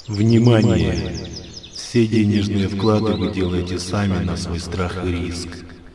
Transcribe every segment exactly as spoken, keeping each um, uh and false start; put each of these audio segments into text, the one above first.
Внимание! Все денежные вклады вы делаете сами на свой страх и риск.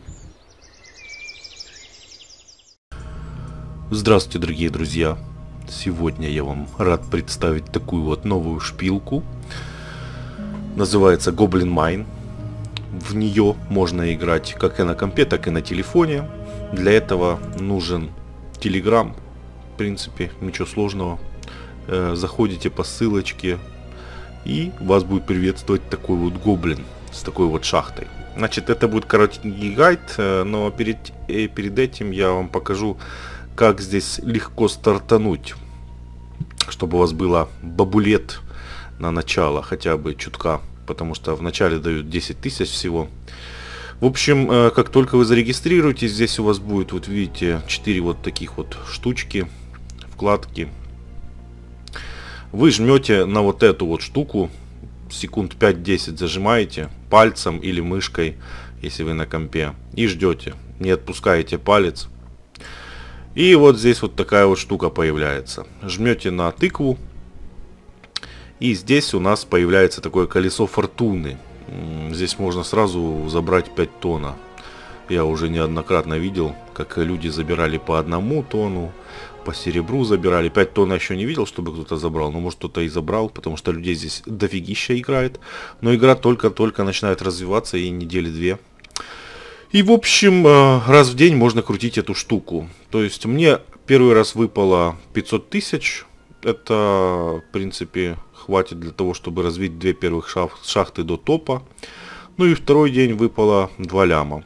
Здравствуйте, дорогие друзья! Сегодня я вам рад представить такую вот новую шпилку. Называется Goblin Mine. В нее можно играть как и на компе, так и на телефоне. Для этого нужен Telegram. В принципе, ничего сложного. Заходите по ссылочке, и вас будет приветствовать такой вот гоблин с такой вот шахтой. Значит, это будет коротенький гайд, но перед, перед этим я вам покажу, как здесь легко стартануть, чтобы у вас было бабулет на начало, хотя бы чутка, потому что в начале дают десять тысяч всего. В общем, как только вы зарегистрируетесь, здесь у вас будет, вот видите, четыре вот таких вот штучки, вкладки. Вы жмете на вот эту вот штуку, секунд пять-десять зажимаете пальцем или мышкой, если вы на компе, и ждете, не отпускаете палец. И вот здесь вот такая вот штука появляется. Жмете на тыкву, и здесь у нас появляется такое колесо фортуны. Здесь можно сразу забрать пять тонн. Я уже неоднократно видел, как люди забирали по одному тонну, по серебру забирали. пять тонн еще не видел, чтобы кто-то забрал, но может кто-то и забрал, потому что людей здесь дофигища играет. Но игра только-только начинает развиваться, и недели две. И в общем, раз в день можно крутить эту штуку. То есть мне первый раз выпало пятьсот тысяч. Это, в принципе, хватит для того, чтобы развить две первых шах шахты до топа. Ну и второй день выпало два ляма.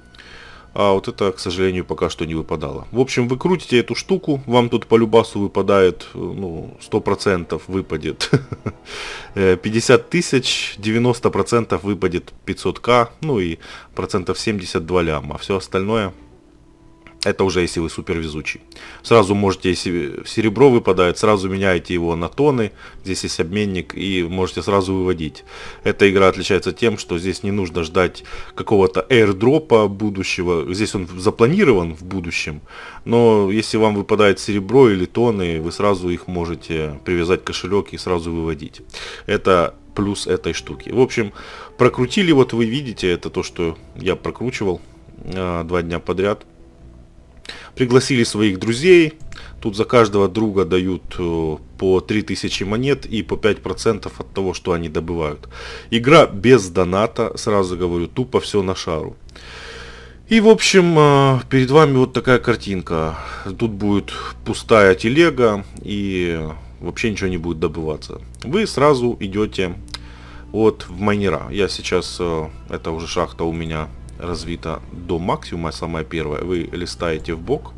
А вот это, к сожалению, пока что не выпадало. В общем, вы крутите эту штуку, вам тут по любасу выпадает, ну, сто процентов выпадет пятьдесят тысяч, девяносто процентов выпадет пятьсот тысяч, ну и процентов семьдесят два ляма. Все остальное, это уже если вы супер везучий. Сразу можете, если серебро выпадает, сразу меняете его на тонны. Здесь есть обменник, и можете сразу выводить. Эта игра отличается тем, что здесь не нужно ждать какого-то airdропа будущего. Здесь он запланирован в будущем. Но если вам выпадает серебро или тонны, вы сразу их можете привязать к кошелек и сразу выводить. Это плюс этой штуки. В общем, прокрутили, вот вы видите, это то, что я прокручивал э, два дня подряд. Пригласили своих друзей. Тут за каждого друга дают по три тысячи монет и по пять процентов от того, что они добывают. Игра без доната, сразу говорю, тупо все на шару. И в общем, перед вами вот такая картинка. Тут будет пустая телега, и вообще ничего не будет добываться. Вы сразу идете вот в майнера. Я сейчас, это уже шахта у меня развита до максимума, самая первая. Вы листаете в бок.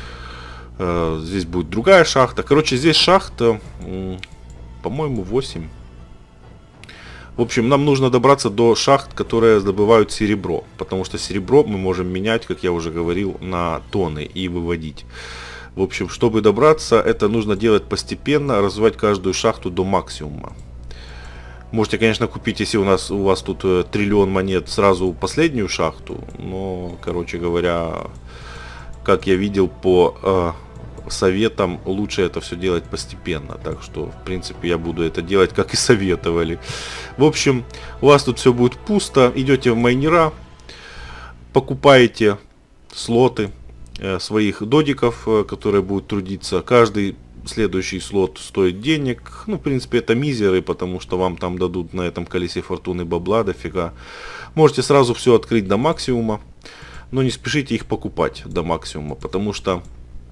Здесь будет другая шахта. Короче, здесь шахта, по-моему, восемь. В общем, нам нужно добраться до шахт, которые добывают серебро. Потому что серебро мы можем менять, как я уже говорил, на тонны и выводить. В общем, чтобы добраться, это нужно делать постепенно, развивать каждую шахту до максимума. Можете, конечно, купить, если у нас у вас тут э, триллион монет, сразу последнюю шахту. Но, короче говоря, как я видел по э, советам, лучше это все делать постепенно. Так что, в принципе, я буду это делать, как и советовали. В общем, у вас тут все будет пусто. Идете в майнера, покупаете слоты э, своих додиков, э, которые будут трудиться. Каждый следующий слот стоит денег. Ну, в принципе, это мизеры, потому что вам там дадут на этом колесе фортуны бабла дофига. Можете сразу все открыть до максимума, но не спешите их покупать до максимума, потому что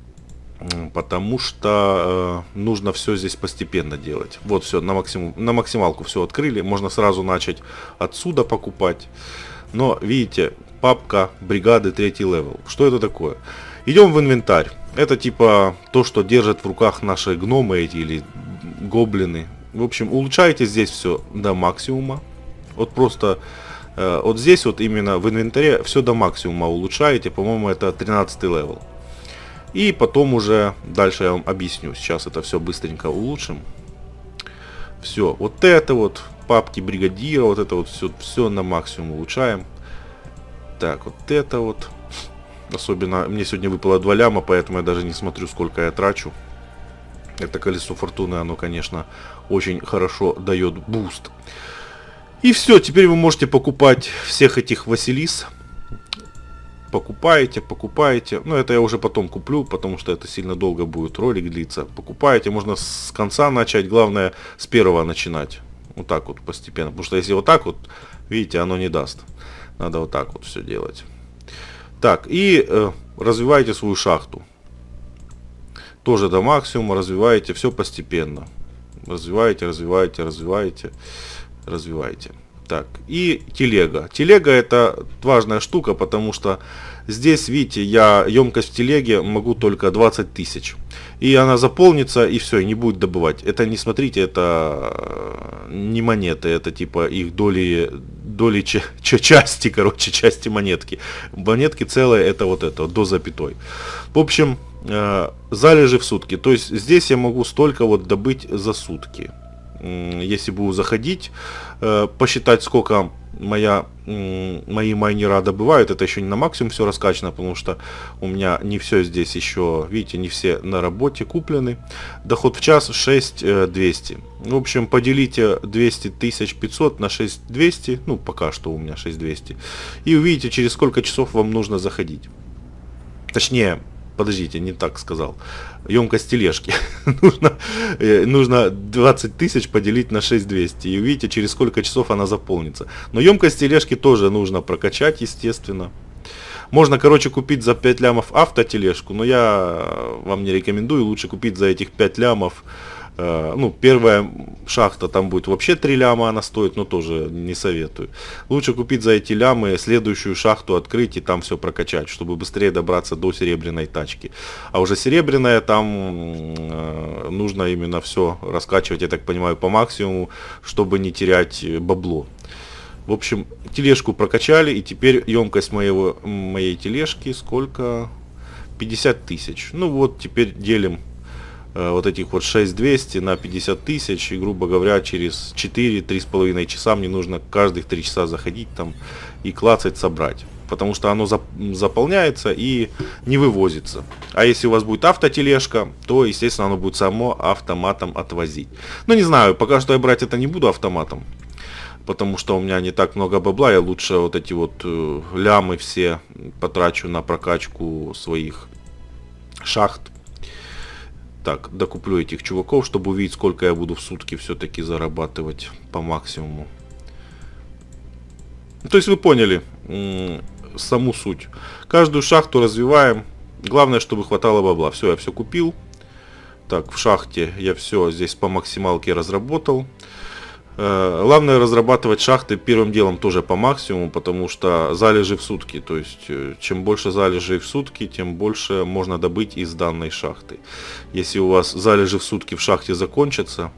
потому что э, нужно все здесь постепенно делать. Вот все, на максимум, на максималку все открыли. Можно сразу начать отсюда покупать. Но, видите, папка бригады третий левел. Что это такое? Идем в инвентарь. Это типа то, что держат в руках наши гномы эти или гоблины. В общем, улучшайте здесь все до максимума. Вот просто э, вот здесь вот именно в инвентаре все до максимума улучшаете. По-моему, это тринадцатый левел. И потом уже дальше я вам объясню. Сейчас это все быстренько улучшим. Все, вот это вот папки бригадира, вот это вот все, все на максимум улучшаем. Так, вот это вот. Особенно мне сегодня выпало два ляма, поэтому я даже не смотрю, сколько я трачу. Это колесо фортуны, оно, конечно, очень хорошо дает буст. И все, теперь вы можете покупать всех этих Василис. Покупаете, покупаете. Ну, это я уже потом куплю, потому что это сильно долго будет ролик длиться. Покупаете, можно с конца начать, главное с первого начинать. Вот так вот постепенно. Потому что если вот так вот, видите, оно не даст. Надо вот так вот все делать. Так, и э, развивайте свою шахту. Тоже до максимума развиваете, все постепенно. Развиваете, развиваете, развиваете, развиваете. Так, и телега. Телега это важная штука, потому что здесь, видите, я емкость в телеге могу только двадцать тысяч. И она заполнится, и все, и не будет добывать. Это не смотрите, это не монеты, это типа их доли, доли ч части, короче, части монетки. Монетки целые, это вот это, до запятой. В общем, э, залежи в сутки. То есть здесь я могу столько вот добыть за сутки. Если буду заходить, э, посчитать, сколько моя, э, мои майнера добывают, это еще не на максимум все раскачано, потому что у меня не все здесь еще, видите, не все на работе куплены. Доход в час шесть тысяч двести. В общем, поделите двести тысяч пятьсот на шесть тысяч двести, ну пока что у меня шесть тысяч двести, и увидите, через сколько часов вам нужно заходить. Точнее, подождите, не так сказал. Емкость тележки. нужно, нужно двадцать тысяч поделить на шесть тысяч двести. И увидите, через сколько часов она заполнится. Но емкость тележки тоже нужно прокачать, естественно. Можно, короче, купить за пять лямов автотележку. Но я вам не рекомендую. Лучше купить за этих пять лямов. Ну, первая шахта, там будет вообще три ляма она стоит, но тоже не советую. Лучше купить за эти лямы, следующую шахту открыть и там все прокачать, чтобы быстрее добраться до серебряной тачки. А уже серебряная, там э, нужно именно все раскачивать, я так понимаю, по максимуму, чтобы не терять бабло. В общем, тележку прокачали, и теперь емкость моего, моей тележки сколько? пятьдесят тысяч. Ну вот, теперь делим вот этих вот шесть тысяч двести на пятьдесят тысяч, и, грубо говоря, через четыре-три с половиной часа мне нужно каждых три часа заходить там и клацать, собрать, потому что оно зап заполняется и не вывозится. А если у вас будет автотележка, то, естественно, оно будет само автоматом отвозить. Ну, не знаю, пока что я брать это не буду автоматом, потому что у меня не так много бабла, я лучше вот эти вот э, лямы все потрачу на прокачку своих шахт. Так, докуплю этих чуваков, чтобы увидеть, сколько я буду в сутки все-таки зарабатывать по максимуму. То есть вы поняли саму суть. Каждую шахту развиваем. Главное, чтобы хватало бабла. Все, я все купил. Так, в шахте я все здесь по максималке разработал. Главное разрабатывать шахты первым делом тоже по максимуму, потому что залежи в сутки. То есть, чем больше залежей в сутки, тем больше можно добыть из данной шахты. Если у вас залежи в сутки в шахте закончатся,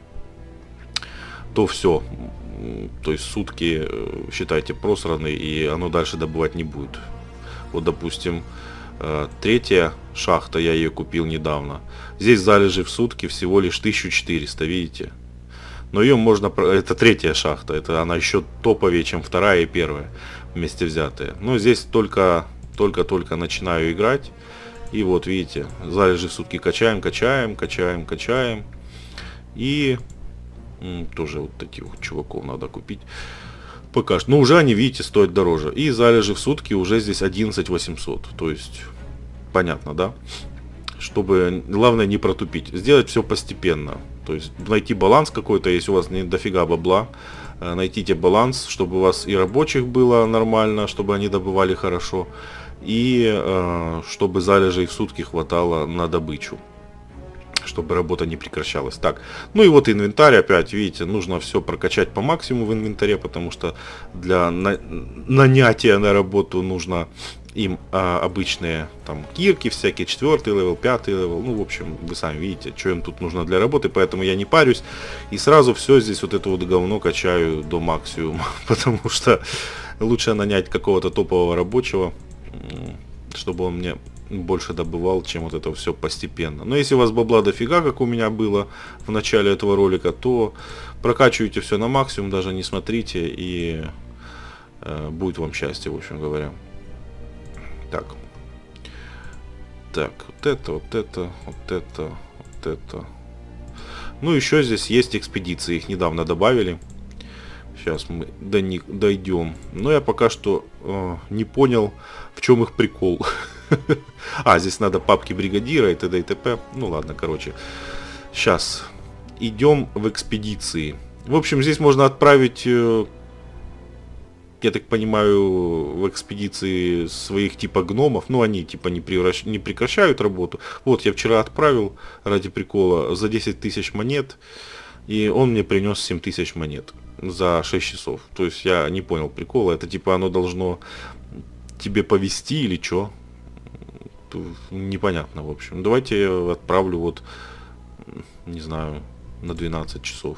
то все. То есть сутки, считайте, просраны, и оно дальше добывать не будет. Вот, допустим, третья шахта, я ее купил недавно. Здесь залежи в сутки всего лишь тысяча четыреста, видите? Но ее можно, это третья шахта, это она еще топовее, чем вторая и первая вместе взятые. Но здесь только, только-только начинаю играть. И вот видите, залежи в сутки качаем, качаем, качаем, качаем. И м, тоже вот этих вот чуваков надо купить. Пока что. Но уже они, видите, стоят дороже. И залежи в сутки уже здесь одиннадцать тысяч восемьсот. То есть, понятно, да? Чтобы, главное, не протупить. Сделать все постепенно. То есть найти баланс какой-то, если у вас не дофига бабла, найдите баланс, чтобы у вас и рабочих было нормально, чтобы они добывали хорошо, и э, чтобы залежей в сутки хватало на добычу, чтобы работа не прекращалась. Так, ну и вот инвентарь опять, видите, нужно все прокачать по максимуму в инвентаре, потому что для на нанятия на работу нужно им а, обычные там кирки всякие, четвертый левел, пятый левел, ну в общем вы сами видите, что им тут нужно для работы, поэтому я не парюсь и сразу все здесь вот это вот говно качаю до максимума, потому что лучше нанять какого-то топового рабочего, чтобы он мне больше добывал, чем вот это все постепенно. Но если у вас бабла дофига, как у меня было в начале этого ролика, то прокачивайте все на максимум, даже не смотрите, и э, будет вам счастье, в общем говоря. Так, так, вот это, вот это, вот это, вот это, Ну, еще здесь есть экспедиции, их недавно добавили. Сейчас мы до них дойдем. Но я пока что э, не понял, в чем их прикол. А, здесь надо папки бригадира и т.д. и т.п. Ну ладно, короче. Сейчас идем в экспедиции. В общем, здесь можно отправить, э, я так понимаю, в экспедиции своих типа гномов. Ну, они типа не, превращ... не прекращают работу. Вот, я вчера отправил ради прикола за десять тысяч монет. И он мне принес семь тысяч монет за шесть часов. То есть я не понял прикола. Это типа оно должно тебе повести или что? Непонятно, в общем. Давайте я отправлю вот, не знаю, на двенадцать часов.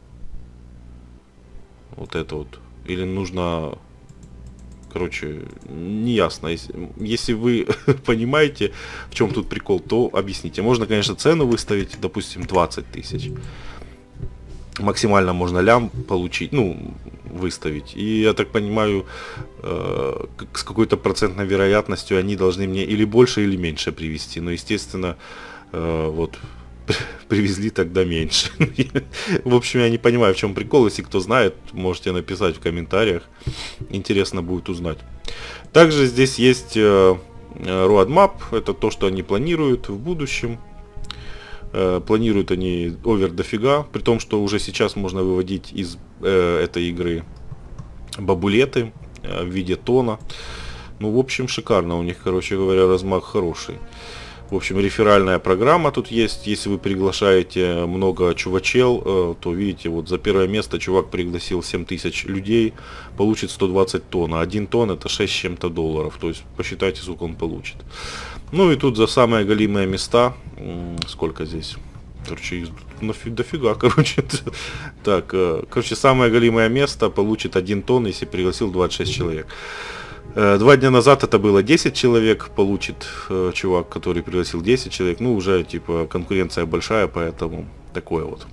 Вот это вот. Или нужно... Короче, не ясно. Если, если вы понимаете, в чем тут прикол, то объясните. Можно, конечно, цену выставить, допустим, двадцать тысяч. Максимально можно лям получить, ну, выставить. И я так понимаю, э, с какой-то процентной вероятностью они должны мне или больше, или меньше привезти. Но, естественно, э, вот, привезли тогда меньше. В общем, я не понимаю, в чем прикол. Если кто знает, можете написать в комментариях. Интересно будет узнать. Также здесь есть э, roadmap. Это то, что они планируют в будущем. Планируют они овер дофига, при том, что уже сейчас можно выводить из э, этой игры бабулеты э, в виде тона. Ну, в общем, шикарно. У них, короче говоря, размах хороший. В общем, реферальная программа тут есть. Если вы приглашаете много чувачел, э, то видите, вот за первое место чувак пригласил семь тысяч людей, получит сто двадцать тонн. А один тонн это шесть с чем-то долларов. То есть посчитайте, сколько он получит. Ну и тут за самые голимые места, сколько здесь, короче, их дофига, короче, так, короче, самое голимое место получит один тонн, если пригласил двадцать шесть человек. Два дня назад это было десять человек, получит чувак, который пригласил десять человек, ну уже, типа, конкуренция большая, поэтому такое вот.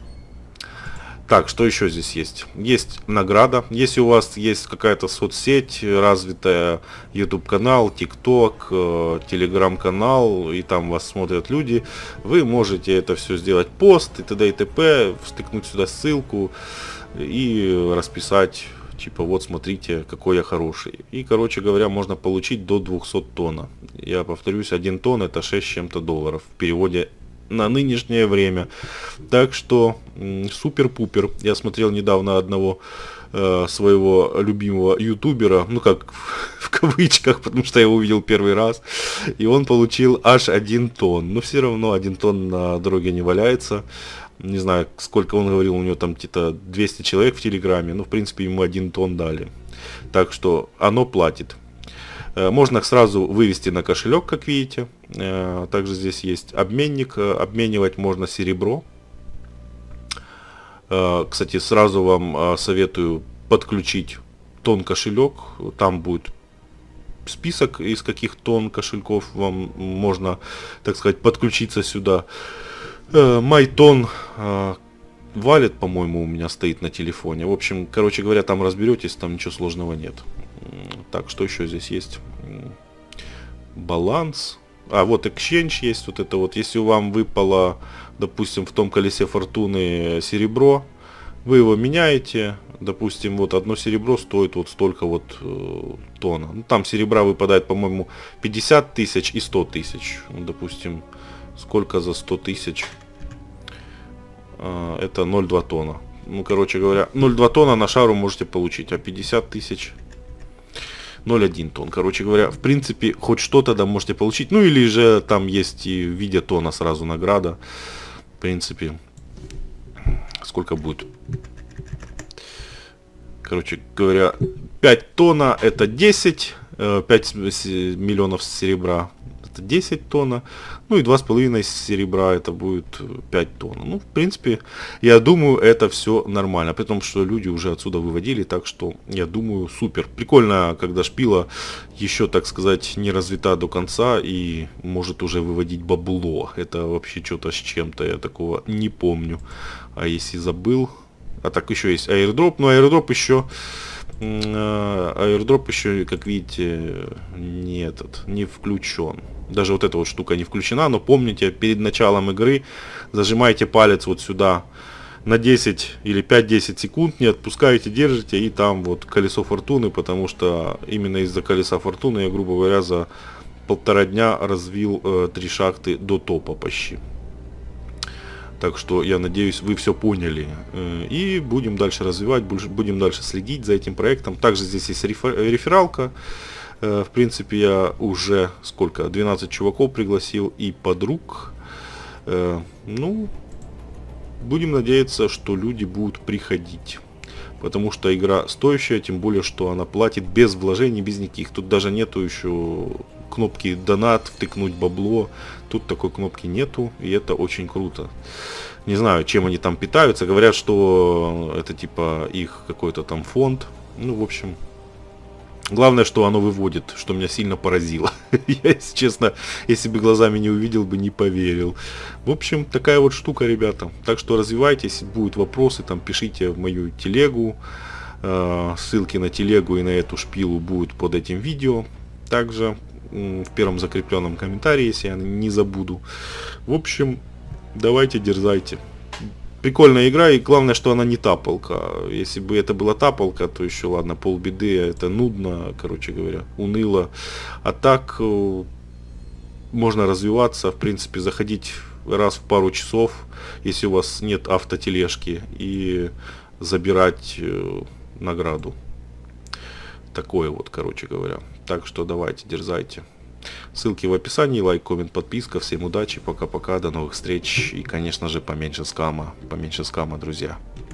Так, что еще здесь есть? Есть награда. Если у вас есть какая-то соцсеть, развитая, YouTube канал, TikTok, Telegram канал, и там вас смотрят люди, вы можете это все сделать пост и т.д. и т.п, встыкнуть сюда ссылку и расписать, типа, вот смотрите, какой я хороший. И, короче говоря, можно получить до двухсот тонн. Я повторюсь, один тонн это шесть с чем-то долларов в переводе на нынешнее время. Так что супер-пупер. Я смотрел недавно одного э, своего любимого ютубера, ну как в кавычках, потому что я его увидел первый раз, и он получил аж один тонн. Но все равно один тонн на дороге не валяется. Не знаю, сколько он говорил, у него там где-то двести человек в Телеграме, но в принципе ему один тонн дали. Так что оно платит. Можно сразу вывести на кошелек, как видите. Также здесь есть обменник. Обменивать можно серебро. Кстати, сразу вам советую подключить тон кошелек. Там будет список, из каких тон кошельков вам можно, так сказать, подключиться сюда. MyTon Wallet, по-моему, у меня стоит на телефоне. В общем, короче говоря, там разберетесь, там ничего сложного нет. Так, что еще здесь есть? Баланс. А, вот Exchange есть. Вот это вот. Если вам выпало, допустим, в том колесе фортуны серебро, вы его меняете. Допустим, вот одно серебро стоит вот столько вот э, тонн. Ну, там серебра выпадает, по-моему, пятьдесят тысяч и сто тысяч. Допустим, сколько за сто тысяч? Э, это ноль целых две десятых тонна. Ну, короче говоря, ноль целых две десятых тонна на шару можете получить, а пятьдесят тысяч ноль целых одна десятая тонн. Короче говоря, в принципе, хоть что-то да можете получить. Ну, или же там есть и в виде тонна сразу награда. В принципе, сколько будет? Короче говоря, пять тонн это десять, пять миллионов серебра это десять тонн, ну и два с половиной серебра это будет пять тонн. Ну, в принципе, я думаю, это все нормально, при том, что люди уже отсюда выводили, так что я думаю, супер. Прикольно, когда шпила еще, так сказать, не развита до конца и может уже выводить бабло. Это вообще что-то с чем-то, я такого не помню. А если забыл... А так еще есть аирдроп, но аирдроп еще Airdrop еще, как видите, не этот, не включен. Даже вот эта вот штука не включена, но помните, перед началом игры зажимаете палец вот сюда на десять или пять-десять секунд, не отпускаете, держите, и там вот колесо фортуны, потому что именно из-за колеса фортуны я, грубо говоря, за полтора дня развил э, три шахты до топа почти. Так что я надеюсь, вы все поняли. И будем дальше развивать, будем дальше следить за этим проектом. Также здесь есть рефералка. В принципе, я уже сколько? двенадцать чуваков пригласил и подруг. Ну, будем надеяться, что люди будут приходить. Потому что игра стоящая, тем более, что она платит без вложений, без никаких. Тут даже нету еще кнопки донат, втыкнуть бабло. Тут такой кнопки нету, и это очень круто. Не знаю, чем они там питаются. Говорят, что это типа их какой-то там фонд. Ну, в общем, главное, что оно выводит, что меня сильно поразило. Я, если честно, если бы глазами не увидел, бы не поверил. В общем, такая вот штука, ребята. Так что развивайтесь, будут вопросы, там пишите в мою телегу. Ссылки на телегу и на эту шпилу будут под этим видео. Также в первом закрепленном комментарии, если я не забуду. В общем, давайте, дерзайте. Прикольная игра, и главное, что она не тапалка. Если бы это была тапалка, то еще ладно, полбеды, это нудно, короче говоря, уныло. А так можно развиваться, в принципе, заходить раз в пару часов, если у вас нет автотележки, и забирать награду. Такое вот, короче говоря. Так что давайте, дерзайте. Ссылки в описании, лайк, коммент, подписка. Всем удачи, пока-пока, до новых встреч. И, конечно же, поменьше скама. Поменьше скама, друзья.